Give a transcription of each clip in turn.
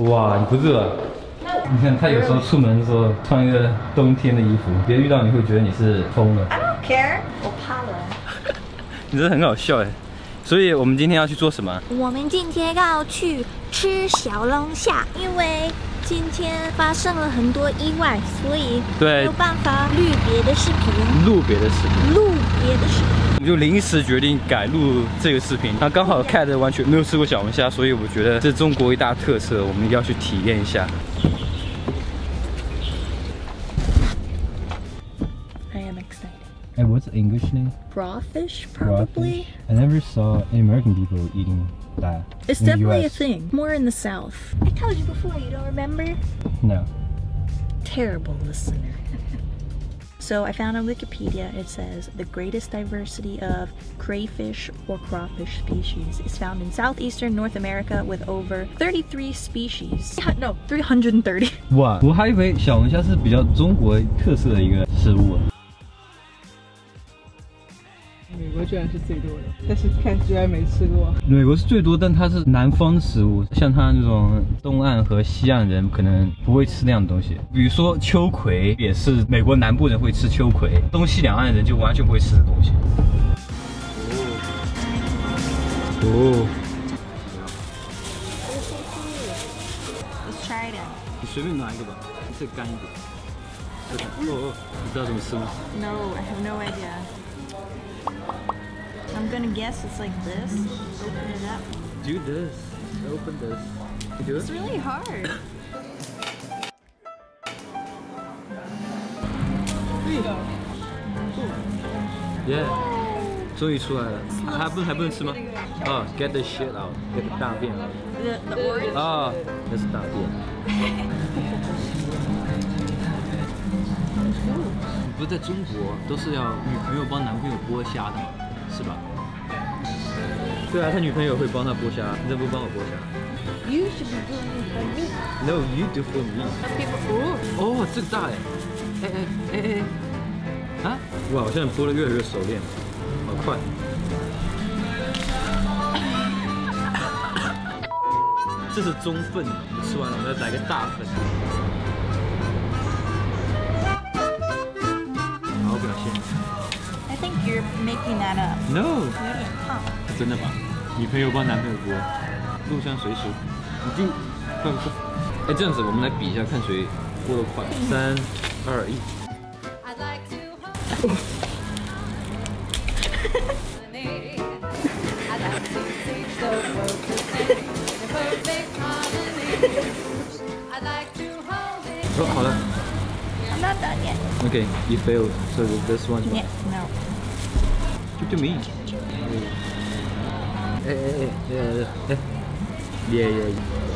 哇，你不热？你看他有时候出门的时候穿一个冬天的衣服，别人遇到你会觉得你是疯了。 I don't care， 我怕冷。 你真的很好笑哎。所以我们今天要去做什么？ 我们今天要去吃小龙虾，因为今天发生了很多意外，所以没有办法录别的视频。 录别的视频。 我们就临时决定改录这个视频，那刚好Cat完全没有吃过小龙虾，所以我觉得这是中国一大特色，我们要去体验一下。 I am excited. And what's the English name? Crawfish, probably. I never saw any American people eating that. It's definitely a thing. More in the South. I told you before, you don't remember? No. Terrible listener. So I found on Wikipedia, it says the greatest diversity of crayfish or crawfish species is found in southeastern North America with over 33 species. No, 330. 哇，我还以为小龙虾是比较中国特色的一个食物。 美国居然是最多的，但是看居然没吃过。 美国是最多，但它是南方的食物，像它那种东岸和西岸人可能不会吃那样的东西。比如说秋葵，也是美国南部人会吃秋葵，东西两岸人就完全不会吃的东西。哦。 Let's try it. 你随便拿一个吧，这干一点。哦，你知道怎么吃吗 ？No, I have no idea. I'm gonna guess it's like this. Open it up. Do this. Open this. You do it? It's really hard. Yeah. 终于出来了，还不能吃吗？啊 ，get the shit out，get the 大便 out。 The orange. 啊，那是大便。你不是在中国都是要女朋友帮男朋友剥虾的吗？是吧？对啊，他女朋友会帮他剥虾，你怎么不帮我剥虾 You should be doing it for me. ？No, you do for me. People. 哦，这个大哎！啊！哇，我现在剥得越来越熟练，好快。这是中份，吃完了我们要来个大份。好表现。 I think you're making that up. No， 有点胖。 是真的吧？女朋友帮男朋友剥，入乡随俗。你第，快！哎，这样子我们来比一下，看谁剥得快。3、2、1。哦，好了。 I'm not done yet. Okay, you failed. So this one. Yeah, no. Give to me. Yeah.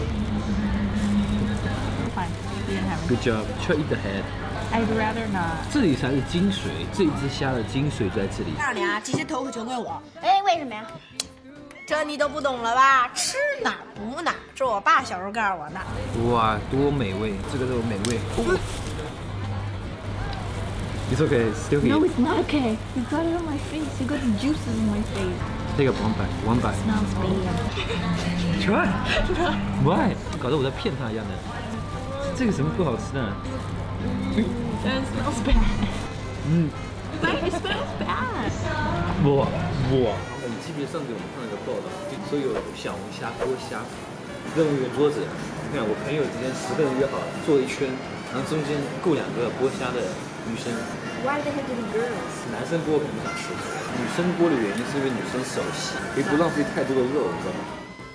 Fine. You didn't have it. Good job. Try eat the head. I'd rather not. 这里才是精髓，这一只虾的精髓在这里。 告诉你啊，这些头可全归我。哎，为什么呀？这你都不懂了吧？吃哪儿补哪儿，这我爸小时候告诉我的。 哇，多美味！这个肉美味。It's okay, still No, eat. it's not okay. You got it on my face. You got the juices on my face. Take up one bite. Smells bad. Try. Why? 搞得我在骗他一样的。这个什么不好吃呢？ It smells bad. It smells bad. 哇！本级别上给我们看了个报道，说有小龙虾剥虾，任务一个桌子，你看我朋友之间10个人约好坐一圈，然后中间够2个剥虾的女生。 Why do they have to be girls？ 男生剥可能不想吃，女生剥的原因是因为女生手细，可以不浪费太多的肉，你知道吗？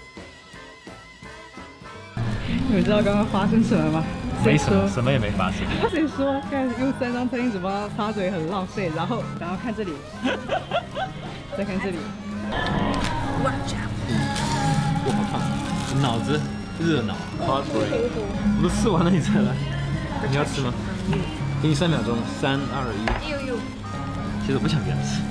你们知道刚刚发生什么吗？ 没什么，什么也没发生。 谁说看用3张餐巾纸帮他擦嘴很浪费？然后看这里，再看这里。 哇，好烫！脑子热脑 ，hot brain。我都吃完了你才来，你要吃吗？给你3秒钟，3、2、1。其实我不想给他吃。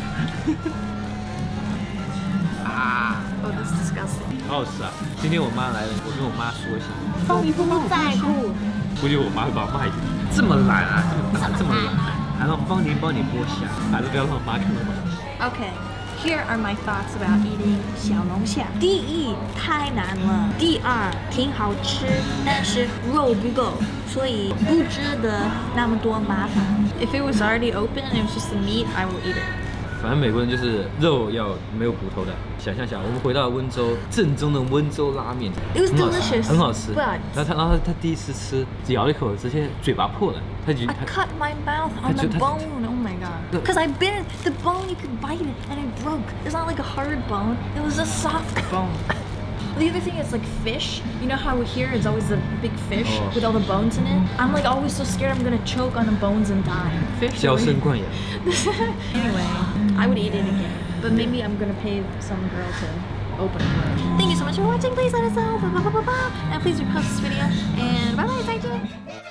啊 Oh, that's disgusting. 好好吃啊！今天我妈来了，我跟我妈说一下。 方你不在乎。 估计我妈会把我骂一顿。这么懒啊，这么懒，还让方宁帮你剥虾，还是不要让我妈看到。 Okay. Here are my thoughts about eating 小龙虾。第一，太难了；第二，挺好吃，但是肉不够，所以不值得那么多麻烦。If it was already open and it was just the meat, I will eat it. 反正美国人就是肉要没有骨头的。想象下，我们回到温州，正宗的温州拉面 It was delicious. 很好吃。 But 然后他第一次吃，咬了一口，直接嘴巴破了。他 I cut my mouth on the bone. Oh my god. Because I bit the bone, you could bite it and it broke. It's not like a hard bone. It was a soft bone. The other thing is like fish. You know how here it's always the big fish with all the bones in it? I'm like always so scared I'm gonna choke on the bones and die. Fish. 娇生惯养。 Anyway, I would eat it again. But maybe I'm gonna pay some girl to open it. Thank you so much for watching. Please let us know. And please repost this video. And bye bye.